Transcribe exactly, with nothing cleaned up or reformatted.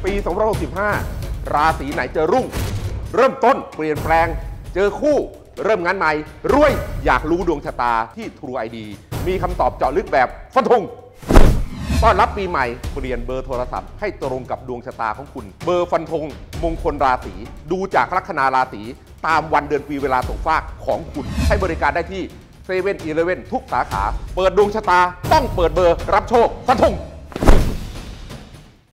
ปีสองพันหกสิบห้าราศีไหนจะรุ่งเริ่มต้นเปลี่ยนแปลงเจอคู่เริ่มงานใหม่รวยอยากรู้ดวงชะตาที่ True ไอ ดี มีคำตอบเจาะลึกแบบฟันธงต้อนรับปีใหม่เปลี่ยนเบอร์โทรศัพท์ให้ตรงกับดวงชะตาของคุณเบอร์ฟันธงมงคลราศีดูจากลัคนาราศีตามวันเดือนปีเวลาตกฟากของคุณให้บริการได้ที่เซเว่นอีเลฟเว่นทุกสาขาเปิดดวงชะตาต้องเปิดเบอร์รับโชคฟันธง